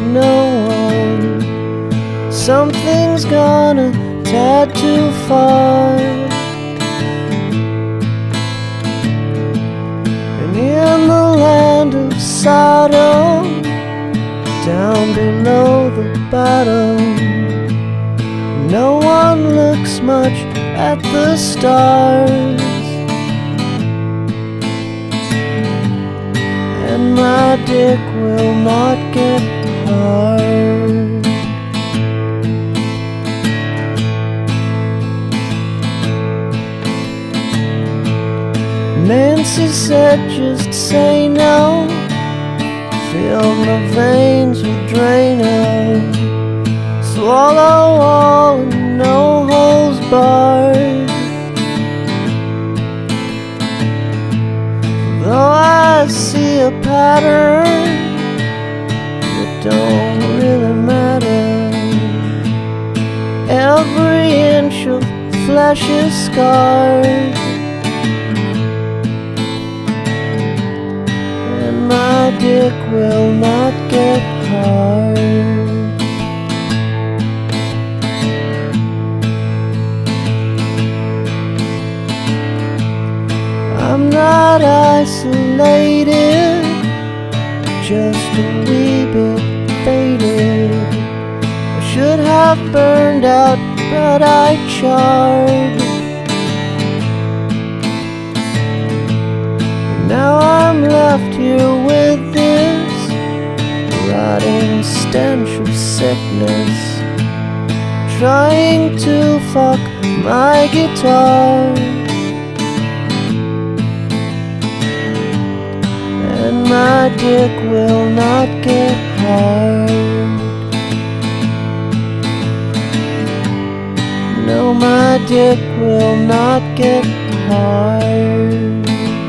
no one. Something's gone a tad too far. And in the land of Sodom, down below the bottom, no one looks much at the stars. And my dick will not get hard. Nancy said just say no, fill my veins with Drano, swallow all and no holes barred. Though I see a pattern, it don't really matter. Every inch of flesh is scarred, and my dick will not get hard. I'm not isolated, just a wee bit faded. I should have burned out, but I charred. Now I'm left here with this rotting stench of sickness, trying to fuck my guitar. And my dick will not get hard. No, my dick will not get hard.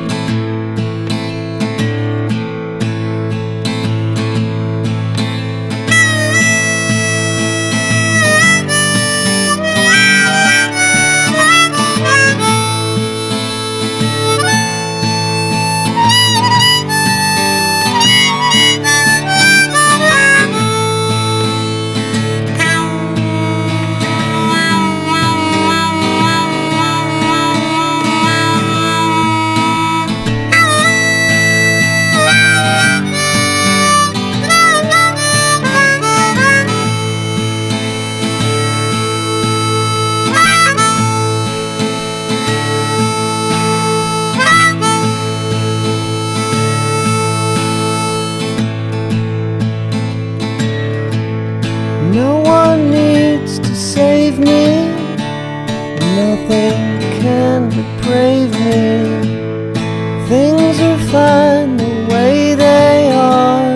No one needs to save me, nothing can deprave me. Things are fine the way they are.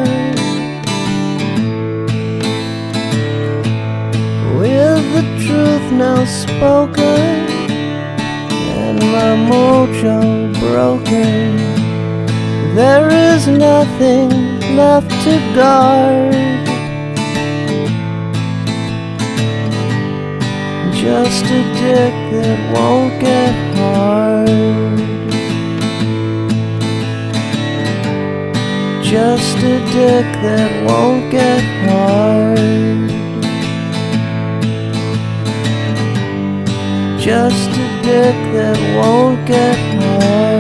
With the truth now spoken and my mojo broken, there is nothing left to guard. Just a dick that won't get hard. Just a dick that won't get hard. Just a dick that won't get hard.